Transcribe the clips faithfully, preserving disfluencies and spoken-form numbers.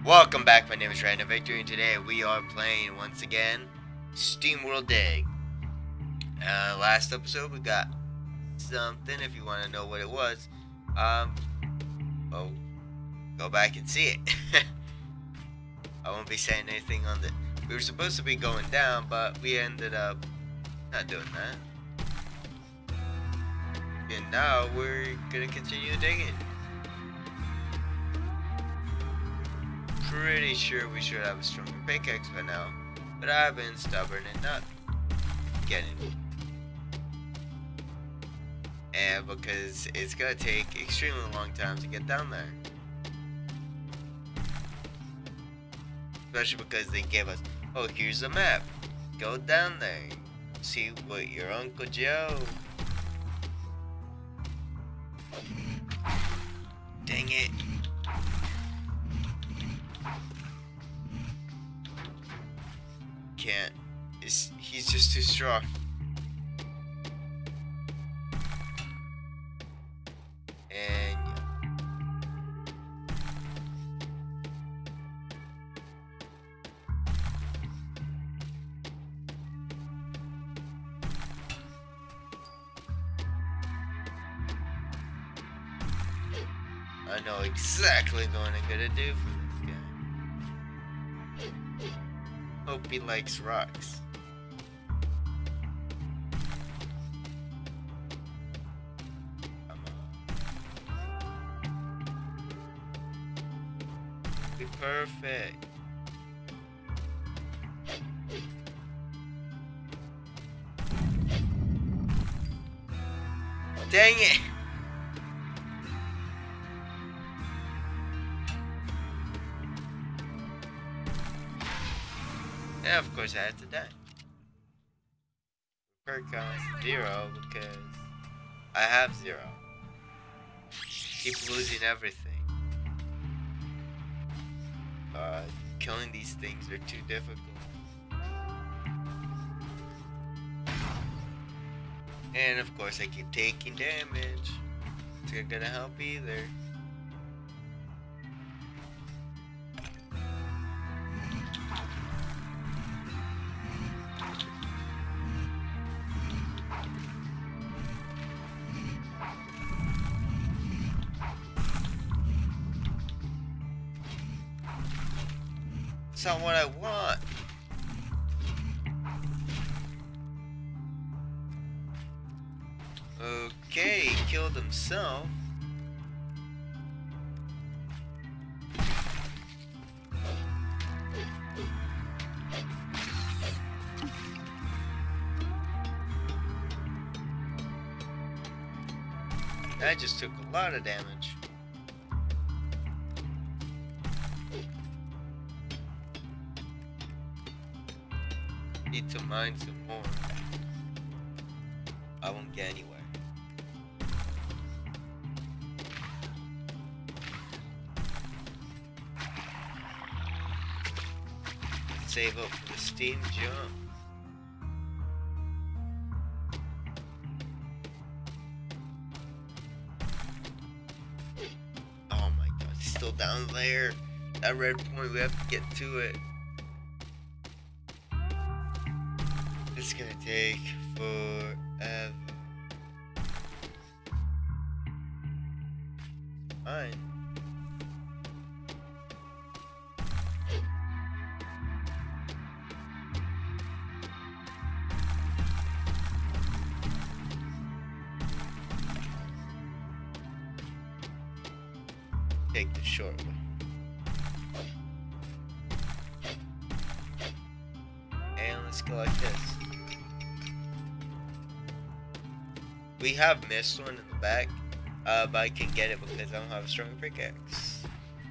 Welcome back, my name is RandomVictory, and today we are playing once again SteamWorld Dig. Uh, last episode we got something, if you want to know what it was. Um, oh, go back and see it. I won't be saying anything on the... We were supposed to be going down, but we ended up not doing that. And now we're gonna continue digging. Pretty sure we should have a stronger pickaxe by now, but I've been stubborn and not getting it. And because it's gonna take extremely long time to get down there. Especially because they give us, oh, here's a map. Go down there. See what your Uncle Joe. Dang it. Can't. It's, he's just too strong. And yeah. I know exactly what I'm gonna do for this guy. Hope he likes rocks. Come on. Be perfect. Dang it! Yeah, of course I had to die. Repair count zero because I have zero. Keep losing everything. Uh, killing these things are too difficult. And of course I keep taking damage. It's not gonna help either. That's not what I want. Okay, he killed himself. That just took a lot of damage. Need to mine some more. I won't get anywhere. Save up for the steam jump. Oh my god, it's still down there. That red point, we have to get to it. It's gonna take forever. Fine. Take the short way. And let's go like this. We have missed one in the back, uh, but I can get it because I don't have a stronger pickaxe.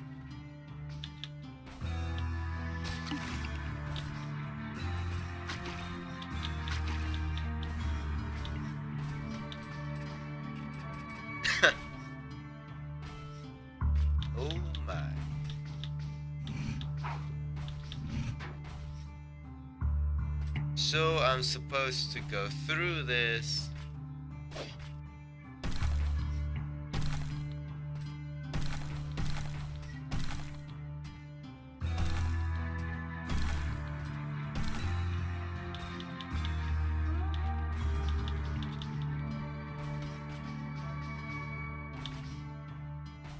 Oh my. So I'm supposed to go through this.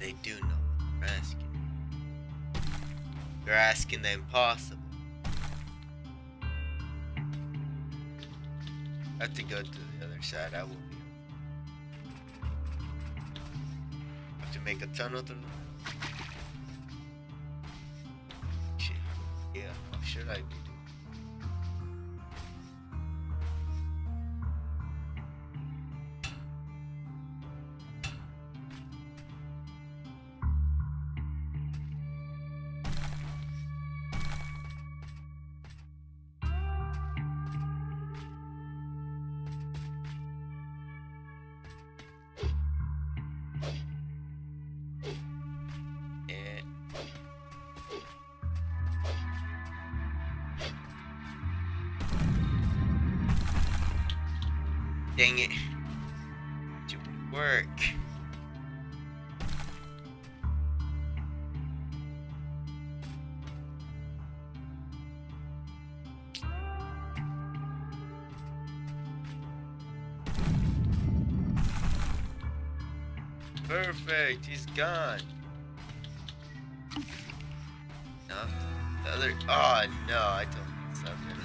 They do know what they're asking. They're asking the impossible. I have to go to the other side. I will be. I have to make a tunnel through the shit. Yeah, how should I be doing? Dang it. It would work. Perfect, he's gone. No, the other. Oh no, I told him something.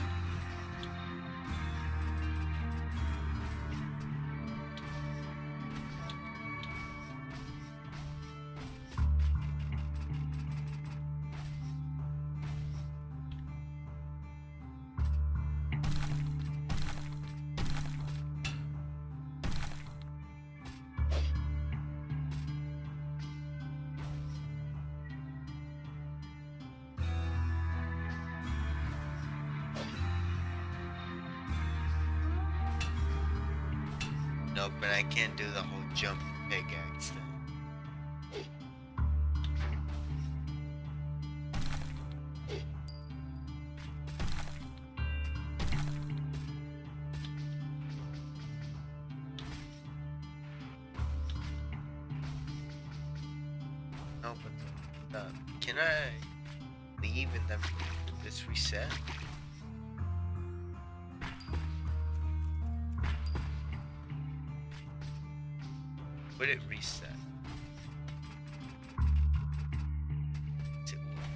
Nope, but I can't do the whole jump pickaxe thing. No, but the, uh, can I leave and then this reset? Would it reset? Is it what?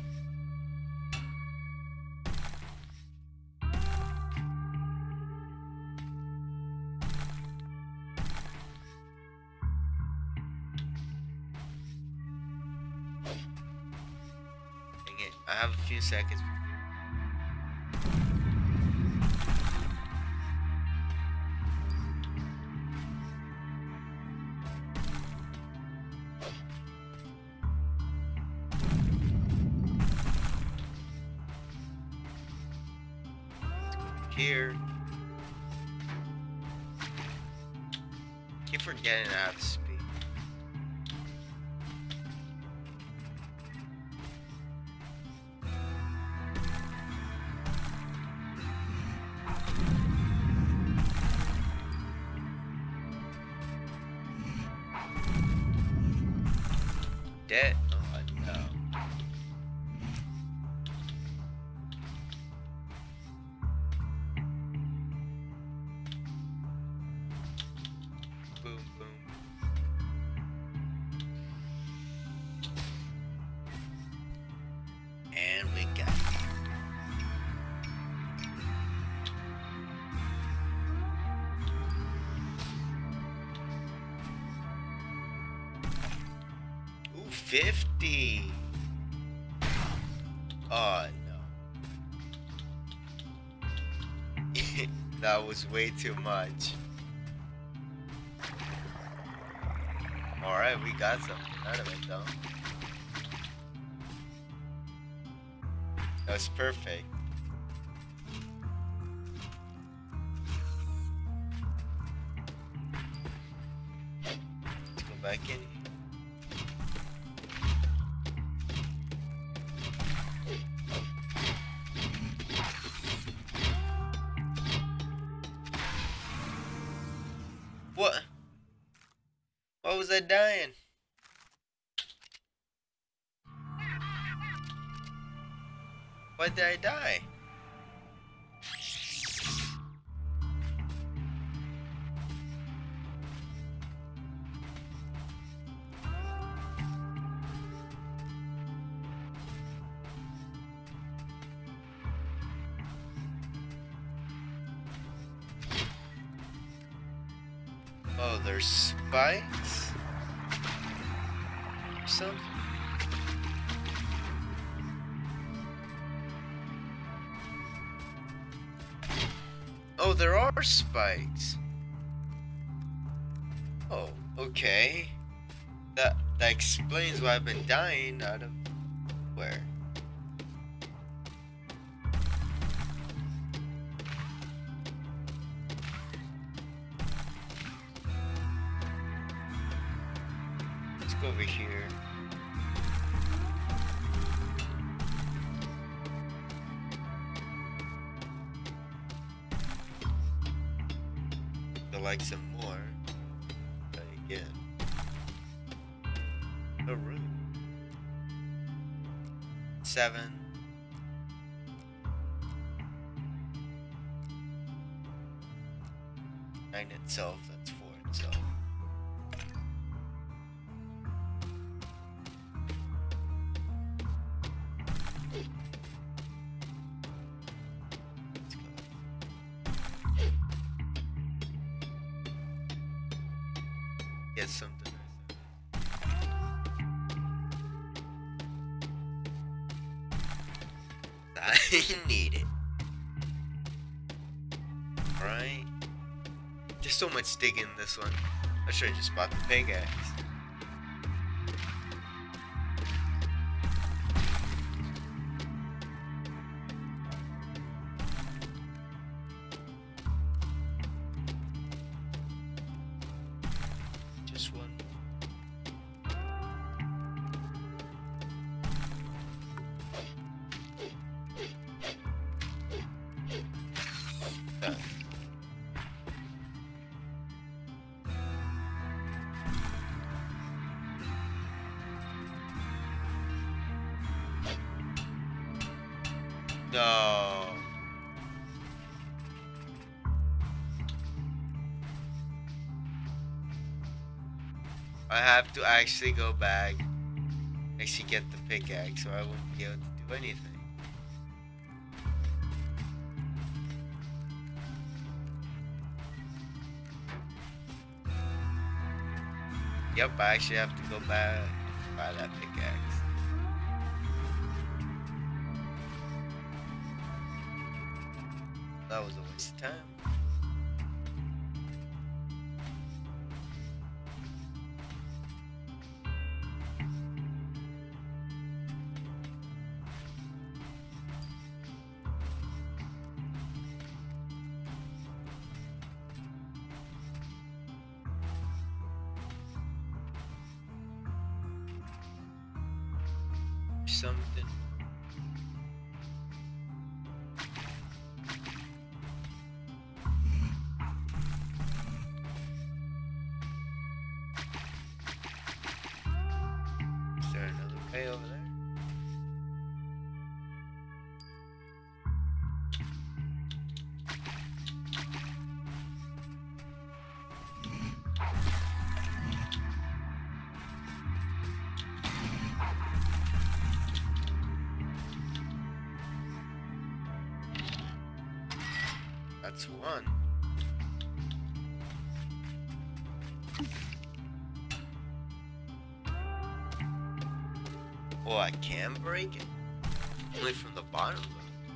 Dang it, I have a few seconds. Here. Keep forgetting I have speed. Dead? Oh no. Boom, boom. And we got it. Ooh, fifty. Oh no. That was way too much. Alright, we got something out of it though. That was perfect. Let's go back in. What? Why was I dying? Why did I die? there's spikes or something. Oh, there are spikes. Oh, okay. That that explains why I've been dying out of where. Let's go over here. Like some more. Try again. A room. Seven. Nine itself. That's four itself. Get something. I need it. Right? There's so much digging in this one. I should have just bought the pickaxe. No. I have to actually go back, actually get the pickaxe, or I won't be able to do anything. Yep, I actually have to go back and buy that pickaxe. That was a waste of time. Something. Is there another way over there? That's one. Oh, I can break it? Only from the bottom though.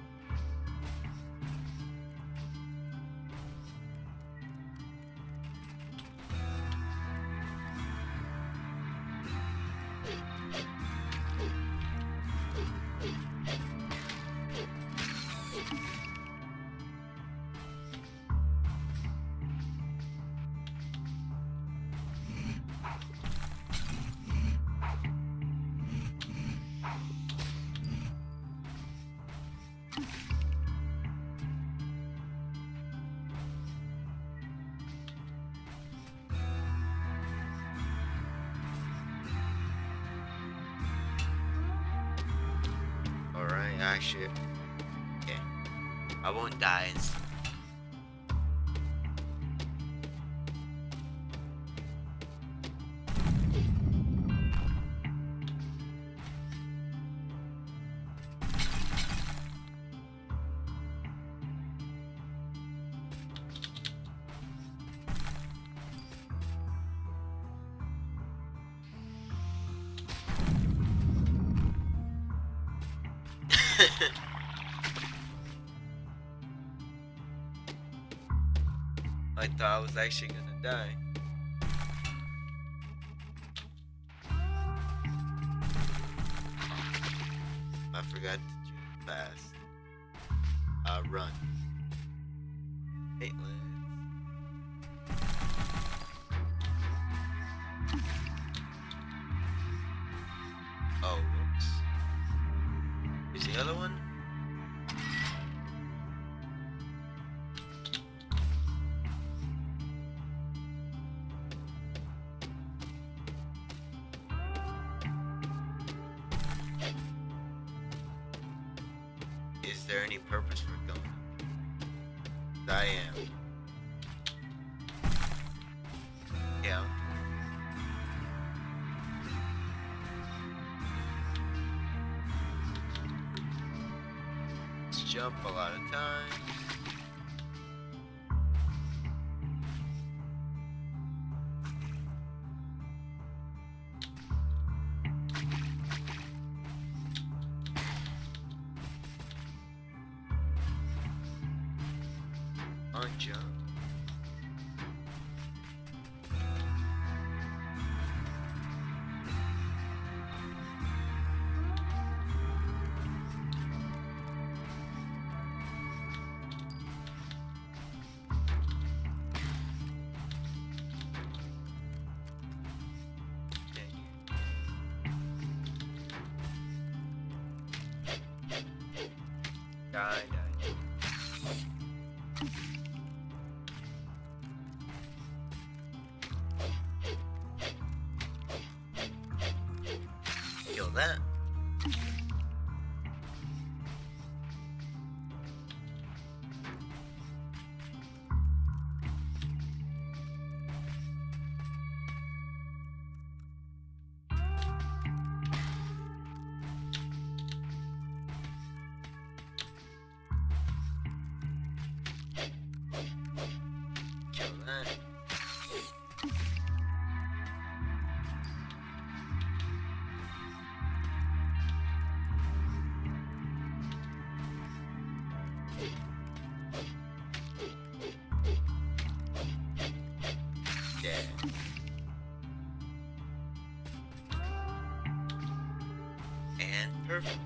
Alright, actually, okay. I won't die. I thought I was actually gonna die. I forgot to jump fast. Uh, run. Hey, let's... Oh, whoops. Here's the other one. Is there any purpose for going? I am. Yeah. Let's jump a lot of time. On jump. Die, die. Kill that. Kill that. Dead. And perfect.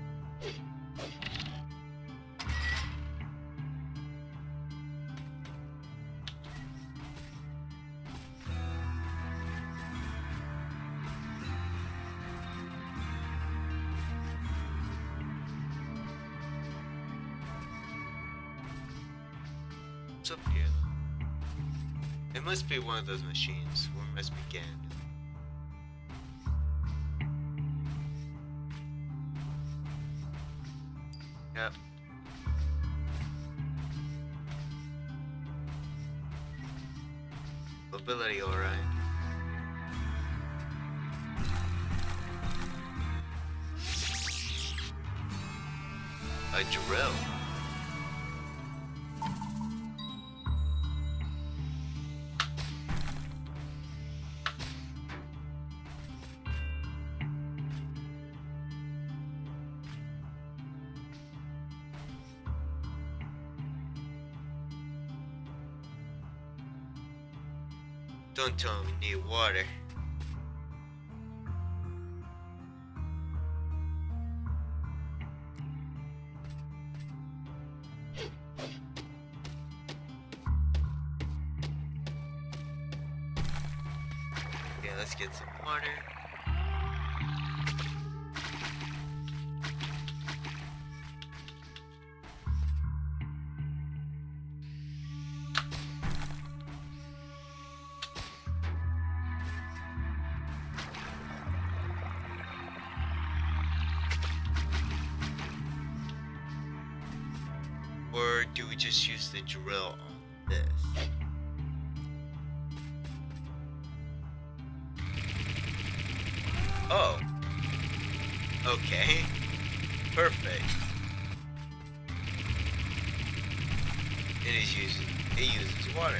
What's up here? It must be one of those machines. Where must begin? Yep. Mobility, alright. A drill. Don't tell me we need water. Okay, let's get some water. Or do we just use the drill on this? Oh. Okay. Perfect. It is using it uses water.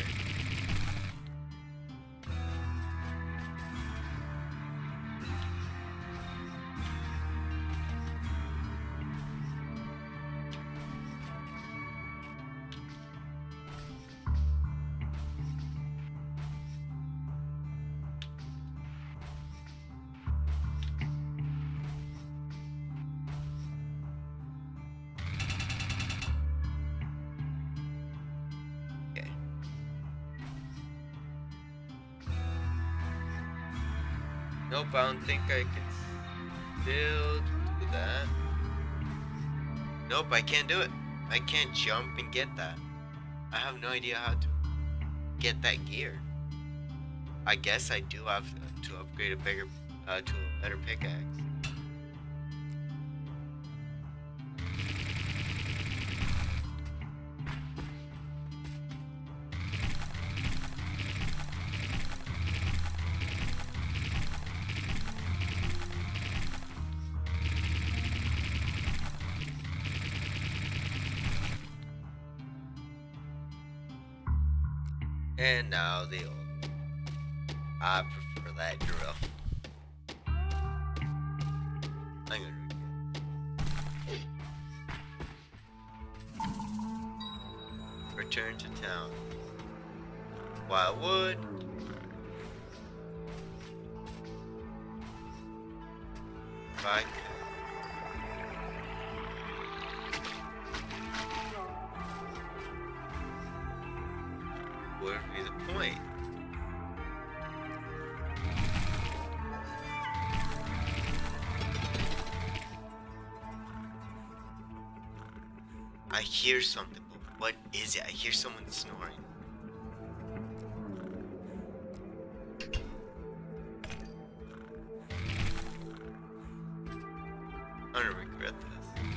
Nope, I don't think I can still do that. Nope, I can't do it. I can't jump and get that. I have no idea how to get that gear. I guess I do have to upgrade a bigger, uh, to a better pickaxe. And now the old. I prefer that drill. I'm gonna return to town. Wildwood. Bye. What would be the point? I hear something, but what is it? I hear someone snoring. I'm gonna regret this.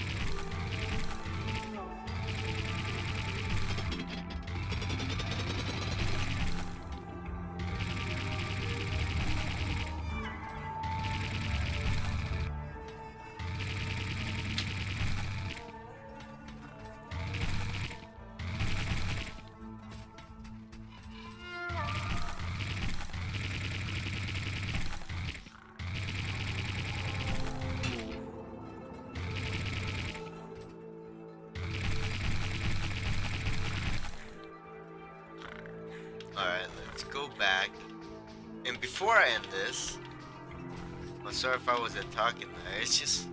Alright, let's go back. And before I end this, I'm sorry if I wasn't talking there, it's just,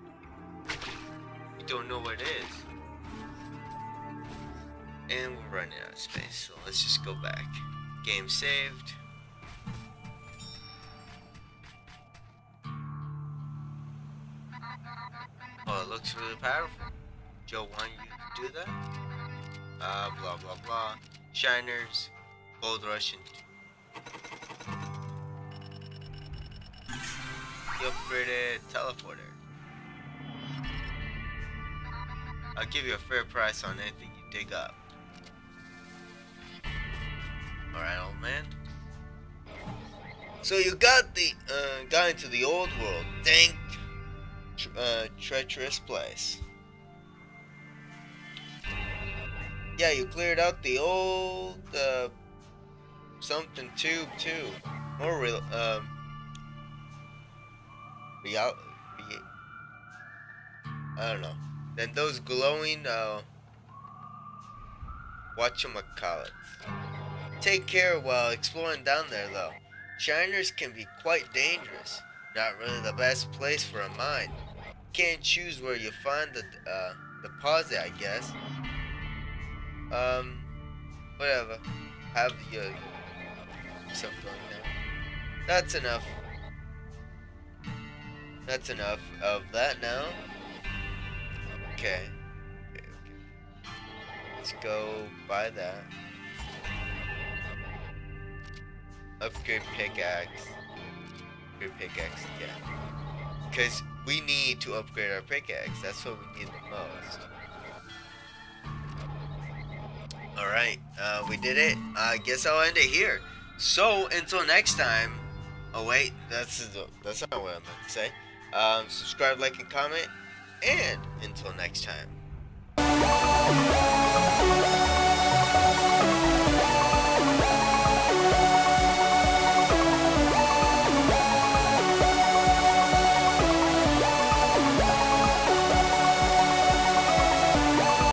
we don't know what it is. And we're running out of space, so let's just go back. Game saved. Oh, it looks really powerful. Joe wanted you to do that? Uh, blah blah blah. Shiners. Gold Russian. The upgraded teleporter. I'll give you a fair price on anything you dig up. Alright, old man. So you got the uh, got into the old world. Dank, tr uh, treacherous place. Yeah, you cleared out the old uh, something tube too. More real um real re I don't know. Then those glowing uh whatchamacallits. Take care while exploring down there though. Shiners can be quite dangerous. Not really the best place for a mine. Can't choose where you find the uh deposit, I guess. Um whatever. Have your stuff going down. That's enough. That's enough of that now. Okay. Okay, okay. Let's go buy that. Upgrade pickaxe. Upgrade pickaxe, yeah. Because we need to upgrade our pickaxe. That's what we need the most. Alright, uh, we did it. I guess I'll end it here. So, until next time. Oh, wait, that's, that's not what I meant to say. Um, subscribe, like, and comment. And until next time.